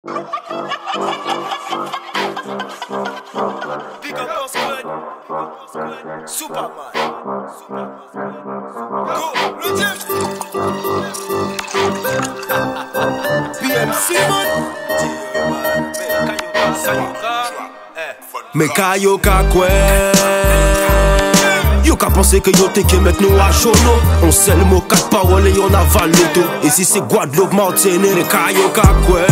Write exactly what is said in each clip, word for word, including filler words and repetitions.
Big up your squad. Superman. Go, Ludic. B M C man. Mais Kayoka quoi? Yo ka pensé que yo te que mettre nous à chaud. On sait le mot quatre paroles et on avale le dos. Et si c'est Guadeloupe, Martinique, mais Kayoka quoi?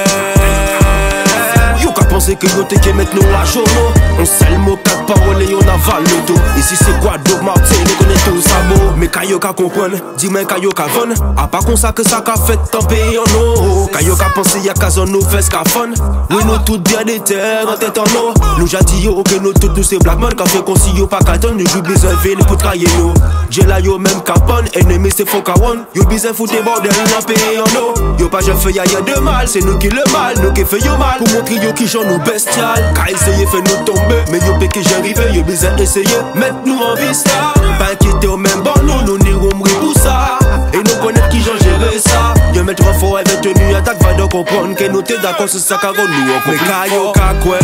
Yo ka pensé que yo te que mettre nous à chaud. On sait le mot quatre paroles et on avale le dos. Et si c'est Guadeloupe, Martinique, on est tous à beau. Mais Kayoka comprenne, dis-moi Kayoka vonne. A pas comme ça que ça qu'a fait tant pays en eau. Kayoka pensé y'a qu'à zone nous fait ce qu'a fun. Oui nous toutes bien des terres en tête en eau. Nous j'ai dit yo que nous toutes nous c'est blackman. Qu'a fait qu'on si yo pas qu'à donne. Nous joue besoin de pour trahir nous. J'ai là yo même capone. Ennemi c'est faux qu'à one. Yo besoin foutre des bordels en pays en eau. Yo pas j'ai fait y'a y'a de mal. C'est nous qui le mal, nous qui fait yo mal. Pour montrer yo qui j'en nous bestial. Qu'a essayé fait nous tomber. Mais yo péché j'arrive, yo besoin essayer. Mettre nous en vista. Pas quitter au même bon nous, nous n'irons mourir pour ça. Et nous connaître qui j'en gérer ça. Yo mettre en fort avec tenue attaque va donc comprendre que nous t'es d'accord sur ça car nous on comprend. Mais Kayoka quoi?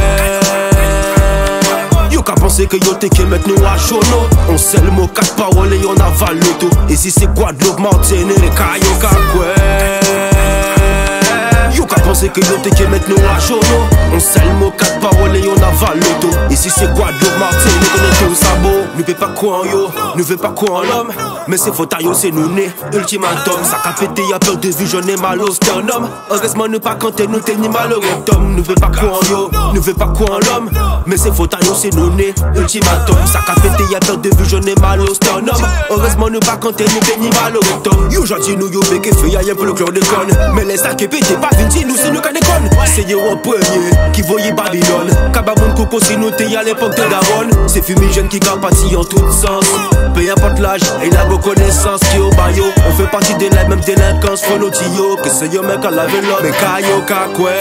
Yo ka pensé que yo te que mettre nous à chaud. On sait le mot quatre paroles et on avale le tout. Et si c'est Guadeloupe, Martinique, mais Kayoka quoi? Yo ka pensé que yo te que mettre nous à chaud. On sait le mot quatre paroles et on avale le tout. Et si c'est Guadeloupe, Martinique, on est tous à beau. Nous fait pas quoi en yo, nous fait pas quoi en l'homme. Mais c'est faute à yo, c'est nous né. Ultimatum, ça qu'a pété, y'a peur de vue, j'en ai mal au sternum. Heureusement, nous pas canter, nous t'es ni malheureux Tom. Nous fait pas quoi en yo, nous fait pas quoi en l'homme. Mais c'est faute à yo, c'est nous né. Ultimatum, ça qu'a pété, y'a peur de vue, j'en ai mal au sternum. Heureusement, nous pas canter, nous t'es ni malheureux Tom. Yo, j'en dis nous, yo, béqué fait, y'a rien pour le cœur de conne. Mais laisse ça qui pété, pas vingt, nous c'est nous qu'à déconne. C'est yo en premier, qui voyait Babylone. Kababoun Coco, si nous t'es à l'époque de Daron. C'est fumigène qui capacite en tout sens. Peu importe l'âge et la reconnaissance qui au bayo. On fait partie de la même délinquance, faut nos tuyaux. Que c'est yo mec à la vélo. Mais Kayoka quoi?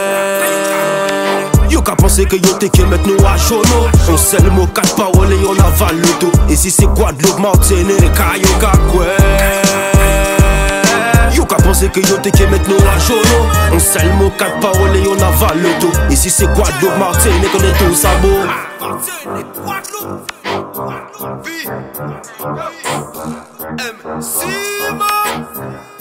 Yo ka pensé que yo te que mettre nous à chaud. On sait le mot quatre paroles et on avale le tout. Et si c'est Guadeloupe, Martinique, mais Kayoka quoi? Yo ka pensé que yo te que mettre nous à chaud. On sait le mot quatre paroles et on avale le tout. Et si c'est Guadeloupe, Martinique, on est tous à beau. V M C man.